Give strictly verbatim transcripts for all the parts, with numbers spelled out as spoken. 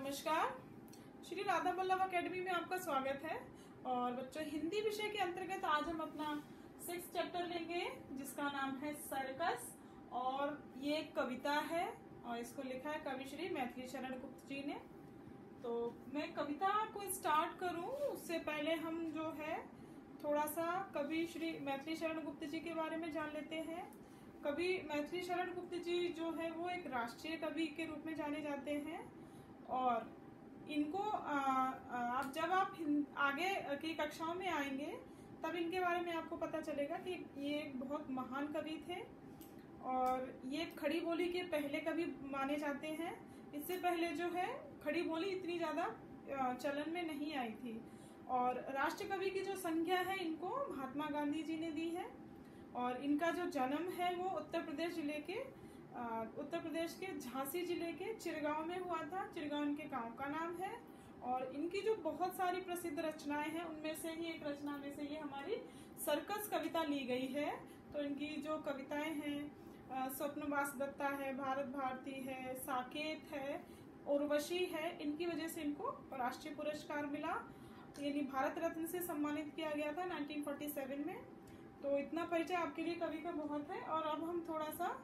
नमस्कार। श्री राधा वल्लभ अकेडमी में आपका स्वागत है। और बच्चों, हिंदी विषय के अंतर्गत आज हम अपना सिक्स चैप्टर लेंगे जिसका नाम है सर्कस। और ये एक कविता है और इसको लिखा है कवि श्री मैथिली शरण गुप्त जी ने। तो मैं कविता को स्टार्ट करूं उससे पहले हम जो है थोड़ा सा कवि श्री मैथिली शरण गुप्त जी के बारे में जान लेते हैं। कवि मैथिली शरण गुप्त जी जो है वो एक राष्ट्रीय कवि के रूप में जाने जाते हैं। और इनको आप जब आप आगे की कक्षाओं में आएंगे तब इनके बारे में आपको पता चलेगा कि ये एक बहुत महान कवि थे और ये खड़ी बोली के पहले कवि माने जाते हैं। इससे पहले जो है खड़ी बोली इतनी ज्यादा चलन में नहीं आई थी। और राष्ट्र कवि की जो संज्ञा है इनको महात्मा गांधी जी ने दी है। और इनका जो जन्म है वो उत्तर प्रदेश जिले के उत्तर प्रदेश के झांसी जिले के चिरगांव में हुआ था। चिरगांव इनके गांव का नाम है। और इनकी जो बहुत सारी प्रसिद्ध रचनाएं हैं उनमें से ही एक रचना में से ये हमारी सर्कस कविता ली गई है। तो इनकी जो कविताएं हैं स्वप्नवास दत्ता है, भारत भारती है, साकेत है, उर्वशी है, इनकी वजह से इनको राष्ट्रीय पुरस्कार मिला, यानी भारत रत्न से सम्मानित किया गया था नाइनटीन फोर्टी सेवन में। तो इतना परिचय आपके लिए कवि का बहुत है। और अब हम थोड़ा सा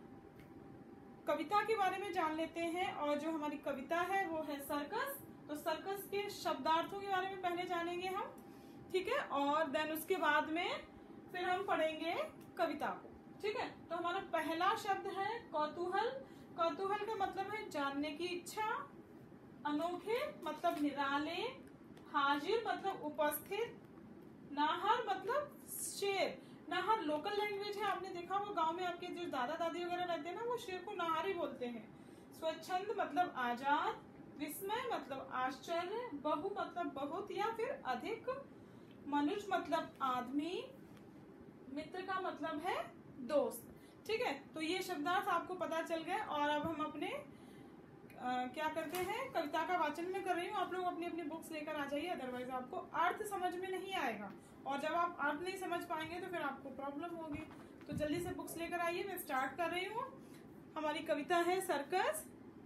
कविता के बारे में जान लेते हैं। और जो हमारी कविता है वो है सर्कस। तो सर्कस के शब्दार्थों के बारे में पहले जानेंगे हम, ठीक है। और देन उसके बाद में फिर हम पढ़ेंगे कविता को, ठीक है। तो हमारा पहला शब्द है कौतूहल। कौतूहल का मतलब है जानने की इच्छा, अनोखे मतलब निराले, हाजिर मतलब उपस्थित, नाहर मतलब शेर। नाहर लोकल लैंग्वेज है, आपने देखा वो गांव में आपके जो दादा दादी वगैरह रहते हैं ना वो शेर को नाहर ही बोलते हैं। स्वच्छंद मतलब आजाद, विस्मय मतलब आश्चर्य, बहु मतलब बहुत या फिर अधिक, मनुष्य मतलब आदमी, मित्र का मतलब है दोस्त, ठीक है। तो ये शब्दार्थ आपको पता चल गए। और अब हम अपने आ, क्या करते हैं, कविता का वाचन में कर रही हूँ। आप लोग अपनी अपनी बुक्स लेकर आ जाइए, अदरवाइज आपको अर्थ समझ में नहीं आएगा। और जब आप अर्थ नहीं समझ पाएंगे तो फिर आपको प्रॉब्लम होगी। तो जल्दी से बुक्स लेकर आइए, मैं स्टार्ट कर रही हूँ। हमारी कविता है सर्कस।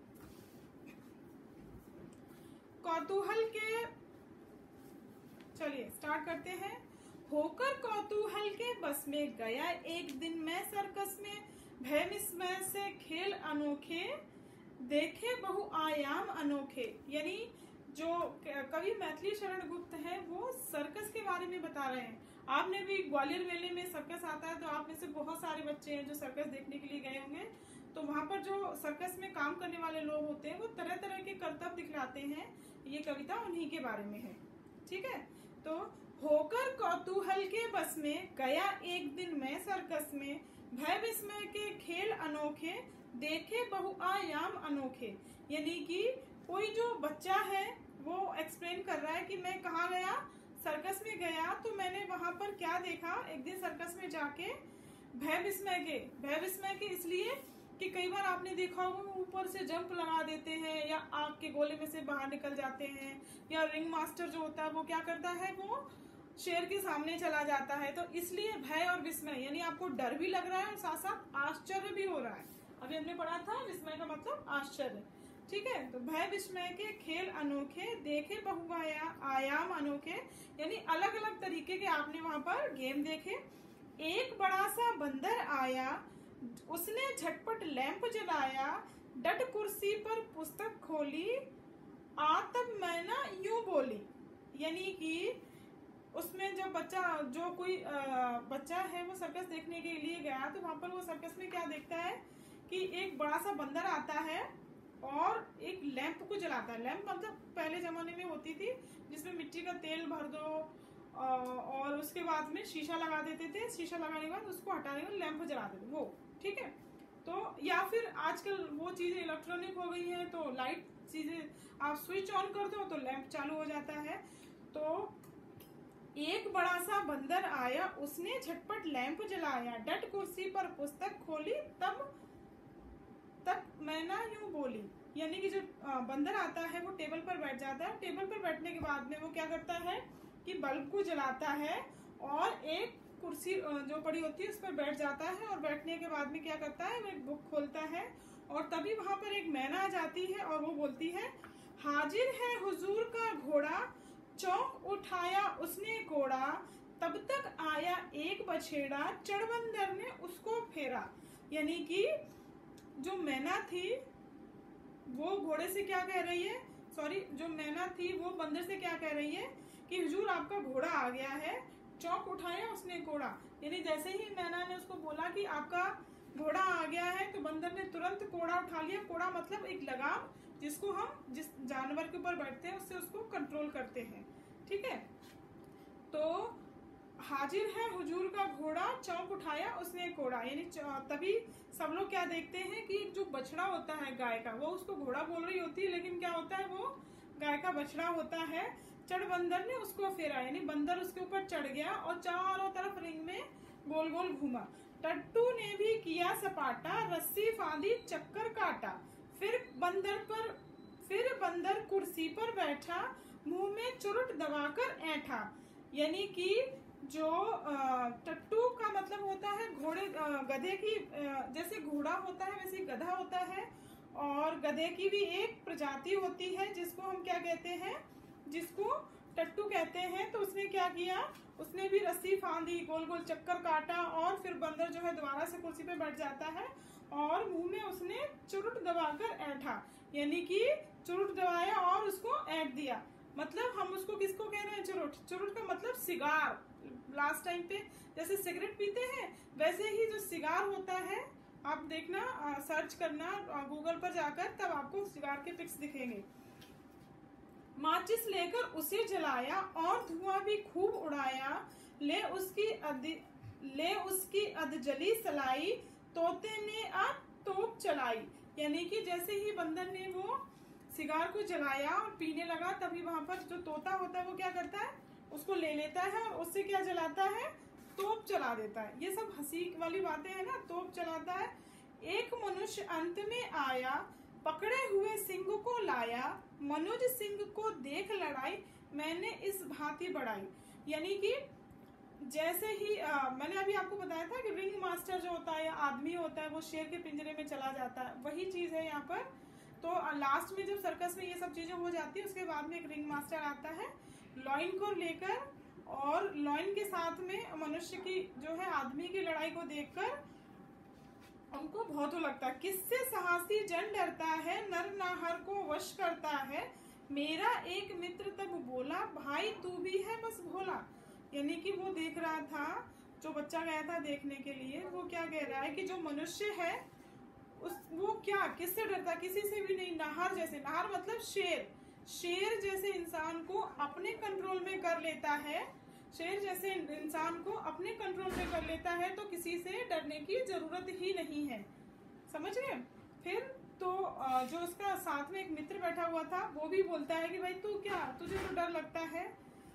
कौतूहल के, चलिए स्टार्ट करते हैं। होकर कौतूहल के बस में गया एक दिन मैं सर्कस में, भय विस्मय से खेल अनोखे, देखे बहुआयाम अनोखे। यानी जो कवि मैथिली शरण गुप्त है वो सर्कस के बारे में बता रहे हैं। आपने भी ग्वालियर मेले में सर्कस आता है तो आप में से बहुत सारे बच्चे हैं जो सर्कस देखने के लिए गए होंगे। तो वहां पर जो सर्कस में काम करने वाले लोग होते हैं वो तरह तरह के करतब दिखलाते हैं। ये कविता उन्हीं के बारे में है, ठीक है। तो होकर कौतूहल के बस में गया एक दिन मैं सर्कस में, भय विस्मय के खेल अनोखे, देखे बहुआयाम अनोखे। यानी कि कोई जो बच्चा है वो एक्सप्लेन कर रहा है कि मैं कहाँ गया, सर्कस में गया तो मैंने वहां पर क्या देखा। एक दिन सर्कस में जाके भय विस्मय के, भय विस्मय के इसलिए कि कई बार आपने देखा होगा ऊपर से जंप लगा देते हैं या आग के गोले में से बाहर निकल जाते हैं, या रिंग मास्टर जो होता है वो क्या करता है, वो शेर के सामने चला जाता है। तो इसलिए भय और विस्मय, यानी आपको डर भी लग रहा है और साथ साथ आश्चर्य भी हो रहा है। अभी हमने पढ़ा था विस्मय का मतलब आश्चर्य, ठीक है। तो भय विस्मय के खेल अनोखे, देखे बहुआयाम अनोखे, यानी अलग अलग तरीके के आपने वहां पर गेम देखे। एक बड़ा सा बंदर आया, उसने झटपट लैंप जलाया, डट कुर्सी पर पुस्तक खोली, आ तब मैं ना यूं बोली। यानी कि उसमें जब बच्चा, जो कोई आ, बच्चा है वो सर्कस देखने के लिए गया तो वहां पर वो सर्कस में क्या देखता है कि एक बड़ा सा बंदर आता है और एक लैंप को जलाता है। लैंप मतलब पहले जमाने में होती थी जिसमें मिट्टी का तेल भर दो और उसके बाद में शीशा लगा देते थे। शीशा लगाने के बाद उसको हटाने के बाद लैंप जला देते वो, ठीक है। तो या फिर आजकल वो चीजें इलेक्ट्रॉनिक हो गई है तो लाइट चीजें आप स्विच ऑन कर दो तो लैंप चालू हो जाता है। तो एक बड़ा सा बंदर आया, उसने झटपट लैंप जलाया, डट कुर्सी पर पुस्तक खोली, तब तब मैं ना यूं बोली। यानी कि जो बंदर आता है वो टेबल पर बैठ जाता है। टेबल पर बैठने के बाद में वो क्या करता है कि बल्ब को जलाता है और एक कुर्सी जो पड़ी होती है उस पर बैठ जाता है। और बैठने के बाद में क्या करता है, वो एक बुक खोलता है और तभी वहां पर एक मैना आ जाती है और वो बोलती है, हाजिर है हुजूर का घोड़ा, चौंक उठाया उसने कोड़ा, तब तक आया एक बछेड़ा, चढ़ बंदर ने उसको फेरा। यानी कि जो मैना थी वो घोड़े से क्या कह रही है, सॉरी जो मैना थी वो बंदर से क्या कह रही है कि हुजूर आपका घोड़ा आ गया है, चौंक उठाया उसने कोड़ा। यानी जैसे ही मैना ने उसको बोला कि आपका घोड़ा आ गया है तो बंदर ने तुरंत कोड़ा उठा लिया। कोड़ा मतलब एक लगाम जिसको हम जिस जानवर के ऊपर बैठते हैं उससे उसको कंट्रोल करते हैं। ठीक है, तो हाजिर है हुजूर का घोड़ा, चौंक उठाया उसने कोड़ा। यानी तभी सब लोग क्या देखते हैं कि जो बछड़ा होता है गाय का, वो उसको घोड़ा बोल रही होती है लेकिन क्या होता है वो गाय का बछड़ा होता है। चढ़ बंदर ने उसको फेरा, यानी बंदर उसके ऊपर चढ़ गया और चारों तरफ रिंग में गोल गोल घूमा। टट्टू ने भी किया सपाटा, रस्सी फांदी चक्कर काटा, फिर बंदर पर फिर बंदर कुर्सी पर बैठा, मुंह में चुरुट दबाकर ऐठा। यानी कि जो टट्टू का मतलब होता है घोड़े गधे की, जैसे घोड़ा होता है वैसे गधा होता है, और गधे की भी एक प्रजाति होती है जिसको हम क्या कहते हैं, जिसको टट्टू कहते हैं। तो उसने क्या किया, उसने भी रस्सी फांदी, गोल गोल चक्कर काटा और फिर बंदर जो है दोबारा से कुर्सी पे बैठ जाता है और मुंह में उसने चुरुट दबाकर ऐठा। यानी कि चुरुट दबाया और उसको ऐंठ दिया। मतलब हम उसको किसको कह रहे हैं, चुरुट। चुरुट का मतलब सिगार। लास्ट टाइम पे जैसे सिगरेट पीते हैं वैसे ही जो सिगार होता है, आप देखना आ, सर्च करना गूगल पर जाकर, तब आपको सिगार के पिक्स दिखेंगे। माचिस लेकर उसे जलाया और धुआं भी खूब उड़ाया, ले उसकी अद ले उसकी अधजली सलाई, तोते ने आ तोप चलाई। यानी कि जैसे ही बंदर ने वो सिगार को जलाया और पीने लगा, तभी वहां पर जो तोता होता है वो क्या करता है, उसको ले लेता है और उससे क्या जलाता है, तोप चला देता है। ये सब हंसी वाली बातें हैं ना, तोप चलाता है। एक मनुष्य अंत में आया, पकड़े हुए सिंह को लाया, मनुज सिंह को देख लड़ाई, मैंने इस भांति बढ़ाई। यानी कि जैसे ही आ, मैंने अभी आपको बताया था कि रिंग मास्टर जो होता है आदमी होता है वो शेर के पिंजरे में चला जाता है, वही चीज है यहाँ पर। तो लास्ट में जब सर्कस में ये सब चीजें हो जाती है उसके बाद में एक रिंग मास्टर आता है लॉइन को लेकर, और लॉइन के साथ में मनुष्य की जो है आदमी की लड़ाई को देखकर उनको बहुत लगता है। किससे साहसी जन डरता है, नर नाहर को वश करता है, मेरा एक मित्र तब बोला, भाई तू भी है बस भोला। यानी कि वो देख रहा था, जो बच्चा गया था देखने के लिए, वो क्या कह रहा है कि जो मनुष्य है उस वो क्या किससे डरता, किसी से भी नहीं। नाहर जैसे, नाहर मतलब शेर, शेर जैसे इंसान को अपने कंट्रोल में कर लेता है, शेर जैसे इंसान को अपने कंट्रोल में कर लेता है तो किसी से डरने की जरूरत ही नहीं है। समझ गए। फिर तो जो उसका साथ में एक मित्र बैठा हुआ था वो भी बोलता है कि भाई तू क्या, तुझे तो डर लगता है,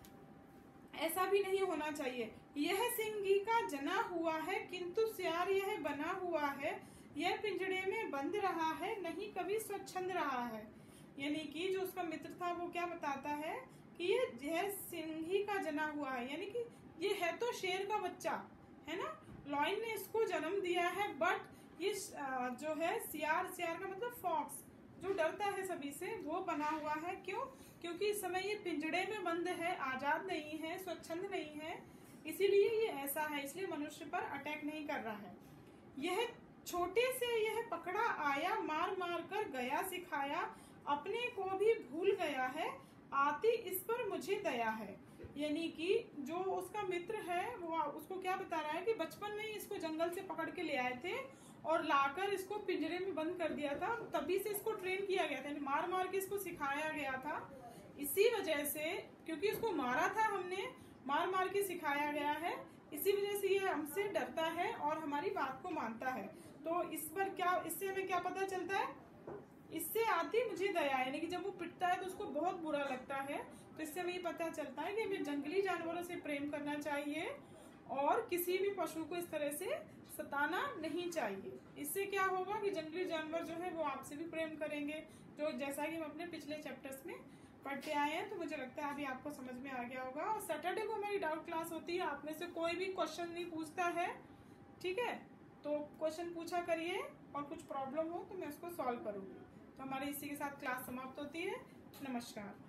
ऐसा भी नहीं होना चाहिए। यह सिंगी का जना हुआ है किंतु सियार यह बना हुआ है, यह पिंजड़े में बंद रहा है नहीं कभी स्वच्छंद रहा है। यानी कि जो उसका मित्र था वो क्या बताता है कि ये यह सिंही का जना हुआ है, यानी कि ये है तो शेर का बच्चा है ना, लॉयन ने इसको जन्म दिया है, बट ये जो है सियार, सियार का मतलब फॉक्स, जो डरता है सभी से, वो बना हुआ है। क्यों? क्योंकि इस समय ये पिंजड़े में बंद है, आजाद नहीं है, स्वच्छंद नहीं है, इसीलिए ये ऐसा है, इसलिए मनुष्य पर अटैक नहीं कर रहा है। यह छोटे से यह पकड़ा आया, मार मार कर गया सिखाया, अपने को भी भूल गया है, आती इस पर मुझे दया है। यानी कि जो उसका मित्र है वो उसको क्या बता रहा है कि बचपन में ही इसको जंगल से पकड़ के ले आए थे और लाकर इसको पिंजरे में बंद कर दिया था, तभी से इसको ट्रेन किया गया था, मार मार के इसको सिखाया गया था। इसी वजह से, क्योंकि इसको मारा था हमने, मार मार के सिखाया गया है, इसी वजह से ये हमसे डरता है और हमारी बात को मानता है। तो इस पर क्या, इससे हमें क्या पता चलता है, इससे आती मुझे दया, यानी कि जब वो पिटता है तो उसको बहुत बुरा लगता है। तो इससे हमें ये पता चलता है कि हमें जंगली जानवरों से प्रेम करना चाहिए और किसी भी पशु को इस तरह से सताना नहीं चाहिए। इससे क्या होगा कि जंगली जानवर जो है वो आपसे भी प्रेम करेंगे, जो जैसा कि हम अपने पिछले चैप्टर्स में पढ़ते आए हैं। तो मुझे लगता है अभी आपको समझ में आ गया होगा। और सैटरडे को हमारी डाउट क्लास होती है, आप में से कोई भी क्वेश्चन नहीं पूछता है, ठीक है, तो क्वेश्चन पूछा करिए और कुछ प्रॉब्लम हो तो मैं उसको सॉल्व करूंगी। तो हमारी इसी के साथ क्लास समाप्त होती है। नमस्कार।